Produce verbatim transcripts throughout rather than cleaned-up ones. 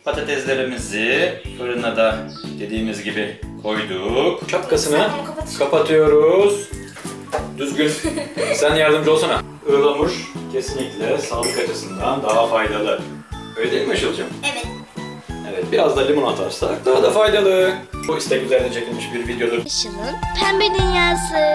Patateslerimizi fırına da dediğimiz gibi koyduk. Şapkasını kapatıyoruz. Düzgün. Sen yardımcı olsana. Ihlamur kesinlikle sağlık açısından daha faydalı. Öyle değil mi Işıl'cığım? Evet. Evet, biraz da limon atarsak daha da faydalı. Bu istek üzerine çekilmiş bir videodur. Işıl'ın pembe dünyası.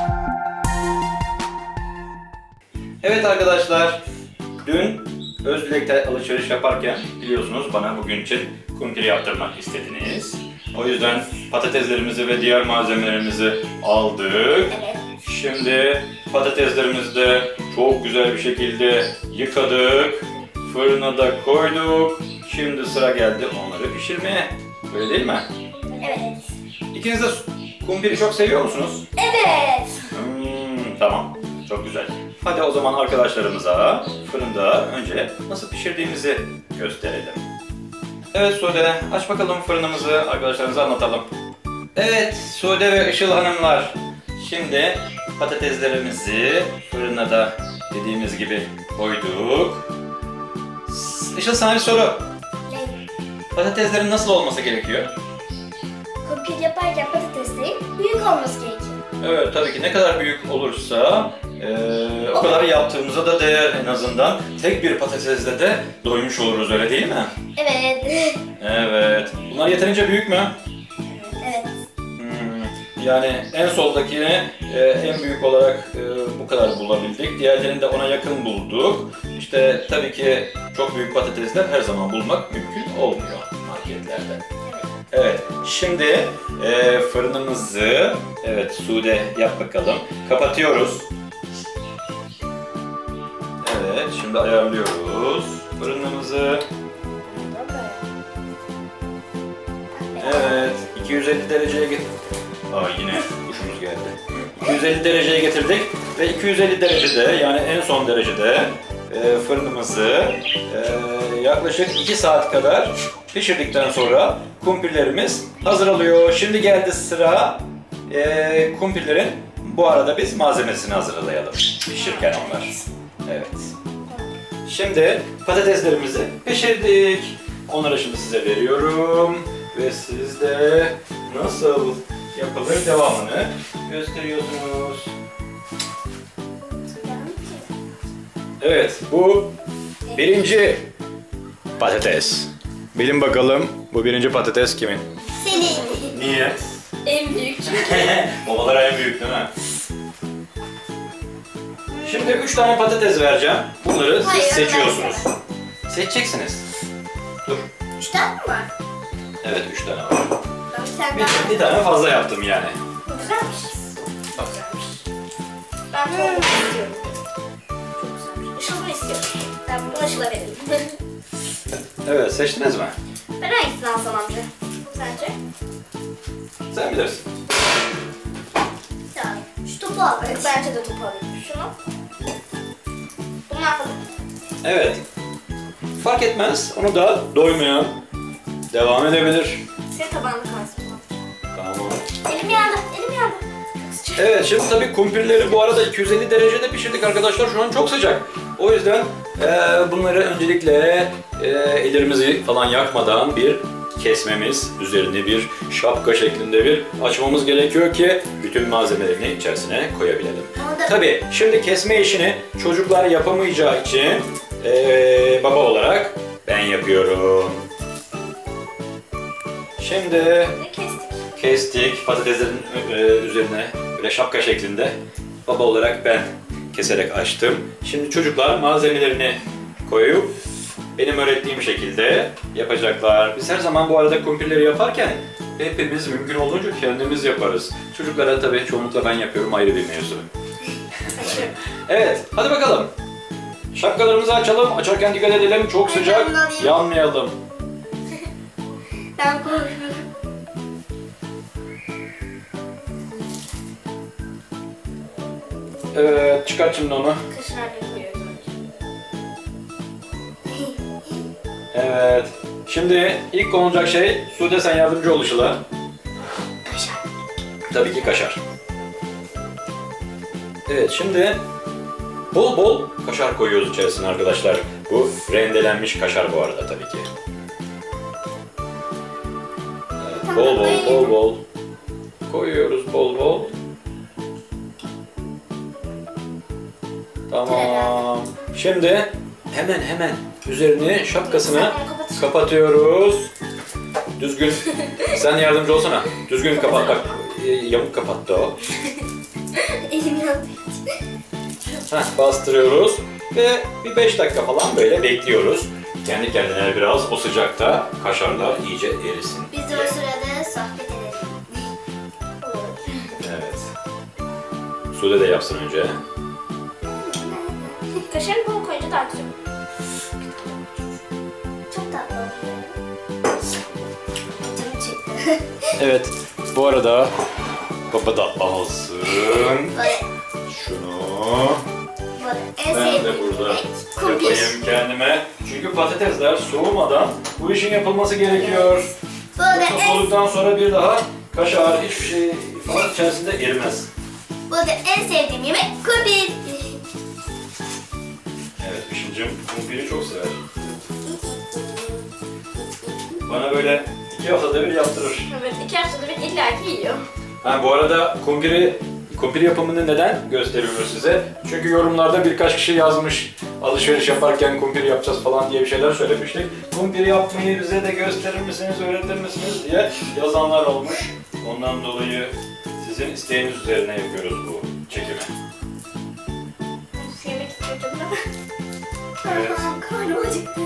Evet arkadaşlar, dün Özdilek'te alışveriş yaparken biliyorsunuz bana bugün için kumpir yaptırmak istediniz. O yüzden patateslerimizi ve diğer malzemelerimizi aldık. Evet. Şimdi patateslerimizi de çok güzel bir şekilde yıkadık. Fırına da koyduk. Şimdi sıra geldi onları pişirmeye. Öyle değil mi? Evet. İkiniz de kumpiri çok seviyor musunuz? Evet. Hmm, tamam. Çok güzel. Hadi o zaman arkadaşlarımıza fırında önce nasıl pişirdiğimizi gösterelim. Evet Sude, aç bakalım fırınımızı, arkadaşlarımıza anlatalım. Evet Sude ve Işıl hanımlar, şimdi patateslerimizi fırına da dediğimiz gibi koyduk. Işıl, sana bir soru. Ne? Patateslerin nasıl olması gerekiyor? Kumpir yaparken patateslerin büyük olması gerekiyor. Evet, tabii ki ne kadar büyük olursa e, o kadar yaptığımıza da değer en azından. Tek bir patatesle de doymuş oluruz, öyle değil mi? Evet. Evet. Bunlar yeterince büyük mü? Evet. Hmm, yani en soldakini e, en büyük olarak e, bu kadar bulabildik. Diğerlerini de ona yakın bulduk. İşte tabii ki çok büyük patatesler her zaman bulmak mümkün olmuyor marketlerde. Evet, şimdi e, fırınımızı, evet Sude yap bakalım, kapatıyoruz. Evet, şimdi ayarlıyoruz fırınımızı. Evet, iki yüz elli dereceye getir. Aa, yine kuşumuz geldi. iki yüz elli dereceye getirdik ve iki yüz elli derecede, yani en son derecede e, fırınımızı e, yaklaşık iki saat kadar pişirdikten sonra kumpirlerimiz hazır oluyor. Şimdi geldi sıra e, kumpirlerin, bu arada biz malzemesini hazırlayalım pişirirken onlar. Evet. Şimdi patateslerimizi pişirdik. Onları şimdi size veriyorum ve siz de nasıl yapılır devamını gösteriyorsunuz. Evet, bu birinci patates. Bilin bakalım, bu birinci patates kimin? Senin. Niye? En büyük çünkü. Babalara en büyük değil mi? Şimdi üç tane patates vereceğim. Bunları Hayır, siz seçiyorsunuz. ben Seçeceksiniz. Dur. Üç tane mi var? Evet, üç tane var. Ben bir tane Bir, daha. bir tane fazla yaptım yani. Bu güzelmiş. Bak. Ben bunu istiyorum. Çok güzelmiş. Işıl bunu istiyorum. Ben bunu Işıl'a verelim. Evet, seçtiniz mi? Ben hangisini alsam amca? Sence? Sen bilirsin. Tamam. Şu topu al. Evet. Bence de topu alayım. Şunu. Bunu yapalım. Evet. Fark etmez. Onu da doymaya devam edebilir. Senin tabağında kalsın. Tamam. Elim yandı. Elim yandı. Evet, şimdi tabii kumpirleri bu arada iki yüz elli derecede pişirdik arkadaşlar. Şu an çok sıcak. O yüzden e, bunları öncelikle e, ellerimizi falan yakmadan bir kesmemiz, üzerine bir şapka şeklinde bir açmamız gerekiyor ki bütün malzemelerini içerisine koyabilelim. Tabii şimdi kesme işini çocuklar yapamayacağı için e, baba olarak ben yapıyorum. Şimdi Kestik. kestik patateslerin e, üzerine böyle şapka şeklinde baba olarak ben keserek açtım. Şimdi çocuklar malzemelerini koyup benim öğrettiğim şekilde yapacaklar. Biz her zaman bu arada kumpirleri yaparken hepimiz mümkün olduğunca kendimiz yaparız. Çocuklara tabii çoğunlukla ben yapıyorum, ayrı bir mevzu. Evet, hadi bakalım. Şapkalarımızı açalım. Açarken dikkat edelim. Çok sıcak. Yanmayalım. Ben korkuyorum. Evet, çıkart şimdi onu. Kaşarla koyuyoruz önce. Evet. Şimdi ilk konulacak şey, Sude sen yardımcı ol Işıl'a. Kaşar. Tabii ki kaşar. Evet, şimdi bol bol kaşar koyuyoruz içerisine arkadaşlar. Bu rendelenmiş kaşar bu arada tabii ki. Bol bol bol bol. Koyuyoruz bol bol. Tamam. Şimdi hemen hemen üzerini şapkasını kapatıyoruz. Düzgün. Sen yardımcı olsana. Düzgün kapat bak. Yamuk kapattı o. Elim yandı. Heh, bastırıyoruz ve bir beş dakika falan böyle bekliyoruz. Kendi kendine biraz o sıcakta kaşarlar iyice erisin. Biz de diye. o sırada sohbet edelim. Evet. Sude de yapsın önce. Kaşarı bol koyunca daha güzel. Çok tatlı oluyor. Canım çekti. Evet. Bu arada baba da alsın. Böyle, Şunu. böyle en Ben de sevdiğim burada yemek kumpir. yapayım kendime. Çünkü patatesler soğumadan bu işin yapılması gerekiyor. Böyle Yoksa en, soğuduktan sonra bir daha kaşar hiçbir şey falan içerisinde erimez. böyle en sevdiğim yemek kumpir. Evet, Işıl'cığım kumpiri çok sever. Bana böyle iki haftada bir yaptırır. Evet, iki haftada bir illaki yiyor. Ha, bu arada kumpiri, kumpir yapımını neden gösteriyoruz size? Çünkü yorumlarda birkaç kişi yazmış alışveriş yaparken kumpir yapacağız falan diye bir şeyler söylemiştik. Kumpir yapmayı bize de gösterir misiniz, öğretir misiniz diye yazanlar olmuş. Ondan dolayı sizin isteğiniz üzerine yapıyoruz bu çekimi. Yemek istiyordum ama. Evet. Aa, karnım acıktı.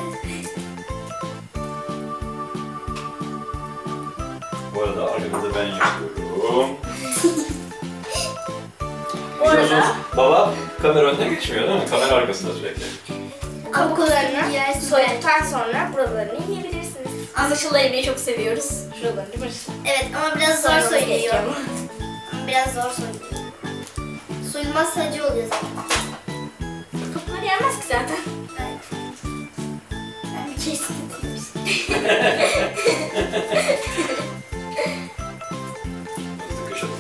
Bu arada arkada ben yapıyorum. Bu arada Biliyorsunuz baba kamera önüne geçmiyor değil mi? Kamera arkasında sürekli. kabuklarını soyduktan sonra buralarını yiyebilirsiniz. Anlaşılan yemeği çok seviyoruz. Şuralarını değil mi? Evet ama biraz zor Soymamız soyuluyor. gerekiyor. Biraz zor soyuluyor. Soyulmaz acı oluyor zaten. Kapılar yenmez ki zaten. Evet. Ben bir kesin. Sıkışalım.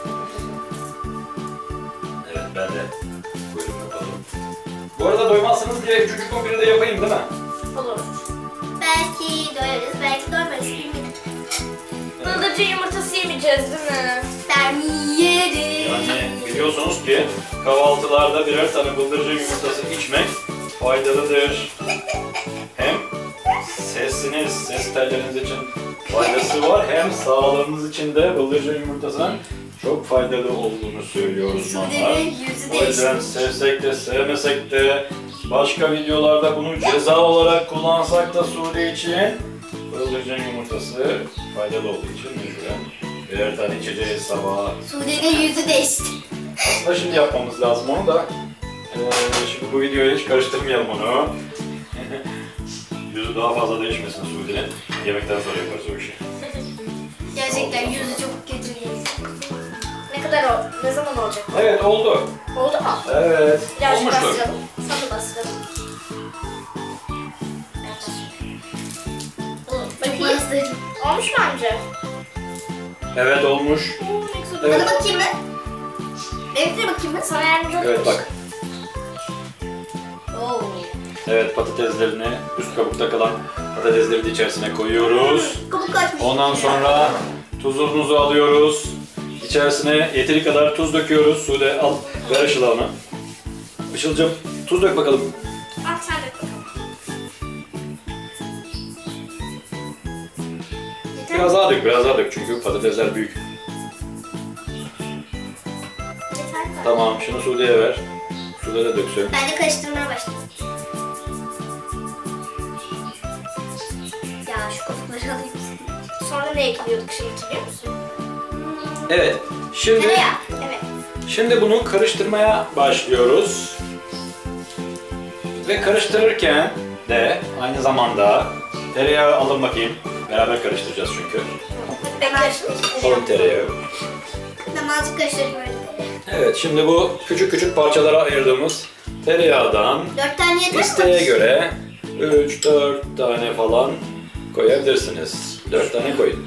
Evet, ben de kuyruğumu kapalım. Bu arada doymazsınız diye üçüncü kumpiri de yapayım değil mi? Olur. Belki doyarız, belki doymarız. Bilmiyorum. Bıldırcın yumurtası yemeyeceğiz değil mi? Ben yerim. Yani biliyorsunuz ki kahvaltılarda birer tane bıldırcın yumurtası içmek faydalıdır. Hem sesiniz, ses telleriniz için faydası var, hem sağlığınız için de bıldırcın yumurtasının çok faydalı olduğunu söylüyor uzmanlar. Sude'nin yüzü O yüzden değişti. sevsek de sevmesek de başka videolarda bunu ceza olarak kullansak da Sude için bıldırcın yumurtası faydalı olduğu için mecburen birer tane içeceğiz sabah. Sude'nin yüzü değişti. Aslında şimdi yapmamız lazım onu da. Ee, şimdi bu videoyu hiç karıştırmayalım onu. Yüzü daha fazla değişmesin Sude'nin. Yemekten sonra yaparız o işi. Gerçekten yüzü çok kötü değil. Ne kadar oldu? Ne zaman olacak? Evet oldu. Oldu mu? Evet. Birazcık Olmuştur. bastıralım. Sana da bastıralım. Çok Bakayım. bastırdım. Olmuş mu amca? Evet olmuş. Oo, ne güzel. Evet. Bana bakayım mı? Benimkine bakayım mı? Sana yardımcı olayım. Evet bak. Oo. Evet patateslerini, üst kabukta kalan patatesleri de içerisine koyuyoruz. Kabuk kaçmış. Ondan sonra tuzumuzu alıyoruz. İçerisine yeteri kadar tuz döküyoruz. Sude al, ver Işıl'a onu. Işıl'cığım tuz dök bakalım. Al sen de bakalım. Yeter Biraz mi? daha dök, biraz daha dök çünkü patatesler büyük. Yeter mi? Tamam, şunu Sude'ye ver. Sude de döksün. Ben de karıştırmaya başladım. Ya şu kabukları alayım. Sonra ne ekliyorduk şimdi hatırlıyor musun? Evet, şimdi Tereyağı. Evet. şimdi bunu karıştırmaya başlıyoruz. Ve karıştırırken de aynı zamanda tereyağı alın bakayım. Beraber karıştıracağız çünkü. Ben Alın tereyağı. Ben azıcık karıştırayım öyle. Evet, şimdi bu küçük küçük parçalara ayırdığımız tereyağından Dört tane yeter mi? isteğe göre üç dört tane falan koyabilirsiniz. dört tane koyun.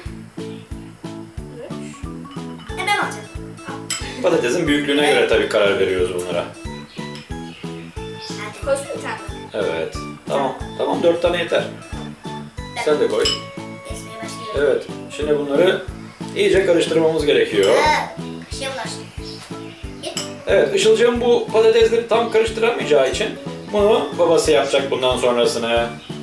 E ben alacağım. Patatesin büyüklüğüne göre tabii karar veriyoruz bunlara. Hadi. Koysun bir tane. Evet. Tamam. Tamam dört tane yeter. Sen de koy. Kesmeye başlıyorum. Evet. Şimdi bunları iyice karıştırmamız gerekiyor. Şey bulaştı. Evet, Işılcığım bu patatesleri tam karıştıramayacağı için bunu babası yapacak bundan sonrasını.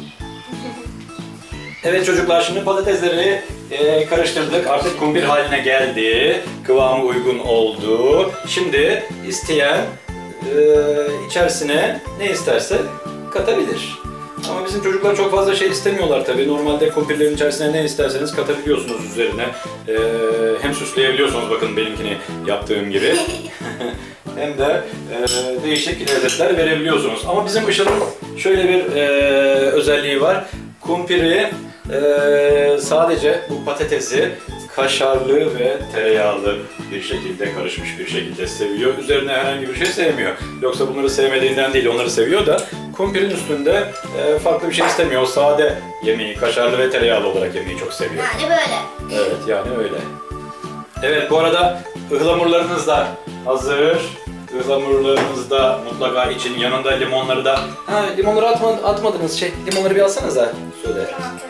Evet çocuklar, şimdi patatesleri e, karıştırdık. Artık kumpir haline geldi. Kıvamı uygun oldu. Şimdi isteyen e, içerisine ne isterse katabilir. Ama bizim çocuklar çok fazla şey istemiyorlar tabii. Normalde kumpirlerin içerisine ne isterseniz katabiliyorsunuz üzerine. E, hem süsleyebiliyorsunuz, bakın benimkini yaptığım gibi. Hem de e, değişik lezzetler verebiliyorsunuz. Ama bizim Işıl'ın şöyle bir e, özelliği var. Kumpiri e, sadece bu patatesi kaşarlı ve tereyağlı bir şekilde, karışmış bir şekilde seviyor. Üzerine herhangi bir şey sevmiyor. Yoksa bunları sevmediğinden değil, onları seviyor da kumpirin üstünde e, farklı bir şey istemiyor. O sade yemeği, kaşarlı ve tereyağlı olarak yemeği çok seviyor. Yani böyle. Evet, yani öyle. Evet, bu arada ıhlamurlarınız da hazır. Ihlamurlarınız da mutlaka için, yanında limonları da... Ha, limonları atma, atmadınız şey, limonları bir alsanıza. Söyle.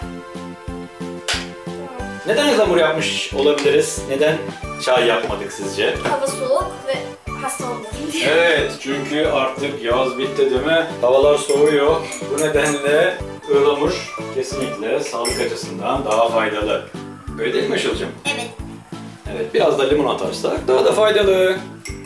Neden ıhlamur yapmış olabiliriz? Neden çay yapmadık sizce? Hava soğuk ve hasta olmayayım diye. Evet, çünkü artık yaz bitti değil mi? Havalar soğuyor. Bu nedenle ıhlamur kesinlikle sağlık açısından daha faydalı. Öyle değil mi Işıl'cığım? Evet. Evet, biraz da limon atarsak daha da faydalı.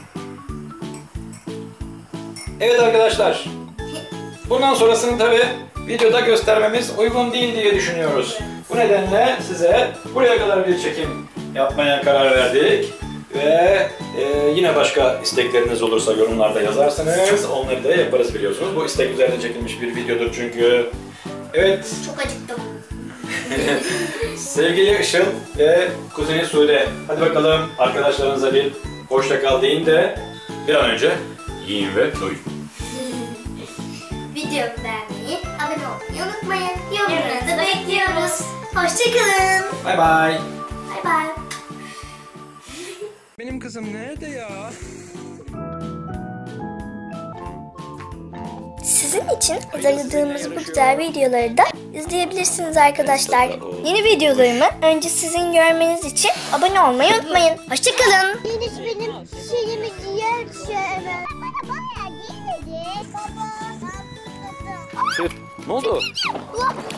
Evet arkadaşlar, bundan sonrasını tabi videoda göstermemiz uygun değil diye düşünüyoruz. Bu nedenle size buraya kadar bir çekim yapmaya karar verdik. Ve e, yine başka istekleriniz olursa yorumlarda yazarsanız onları da yaparız biliyorsunuz. Bu istek üzerine çekilmiş bir videodur çünkü. Evet. Çok acıktım. Sevgili Işıl ve kuzeni Sude, hadi bakalım arkadaşlarınıza bir hoşça kal deyin de bir an önce yiyin ve doyun. Videomu beğenmeyi, abone olmayı unutmayın. Yorumlarınızı bekliyoruz. Hoşçakalın. Bay bay. Bay bay. Benim kızım nerede ya? Sizin için hazırladığımız bu güzel videoları da izleyebilirsiniz arkadaşlar. Yeni videolarımı önce sizin görmeniz için abone olmayı unutmayın. Hoşçakalın. Deniz benim şeyimi giyerse evet. Bana bayağı giy dedi. Baba, Ne oldu? baba.